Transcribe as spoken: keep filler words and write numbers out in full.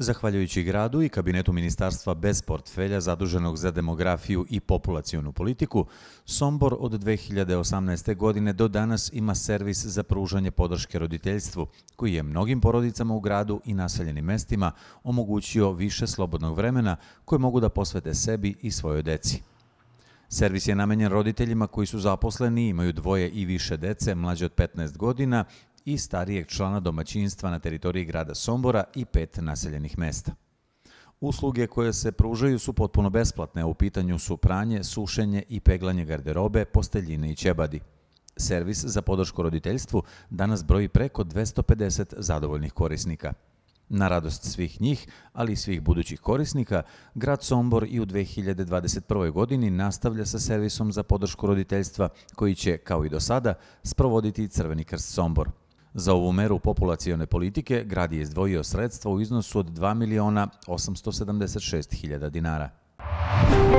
Zahvaljujući gradu i kabinetu ministarstva bez portfelja zaduženog za demografiju i populacionu politiku, Sombor od dve hiljade osamnaeste. godine do danas ima servis za pružanje podrške roditeljstvu, koji je mnogim porodicama u gradu i naseljenim mestima omogućio više slobodnog vremena koje mogu da posvete sebi i svojoj deci. Servis je namenjen roditeljima koji su zaposleni, imaju dvoje i više dece mlađe od petnaest godina i starijeg člana domaćinstva na teritoriji grada Sombora i pet naseljenih mesta. Usluge koje se pružaju su potpuno besplatne, a u pitanju su pranje, sušenje i peglanje garderobe, posteljine i ćebadi. Servis za podršku roditeljstvu danas broji preko dvesta pedeset zadovoljnih korisnika. Na radost svih njih, ali i svih budućih korisnika, grad Sombor i u dve hiljade dvadeset prvoj. godini nastavlja sa servisom za podršku roditeljstva koji će, kao i do sada, sprovoditi Crveni krst Sombor. Za ovu meru populacione politike grad je izdvojio sredstva u iznosu od dva miliona osamsto sedamdeset šest hiljada dinara.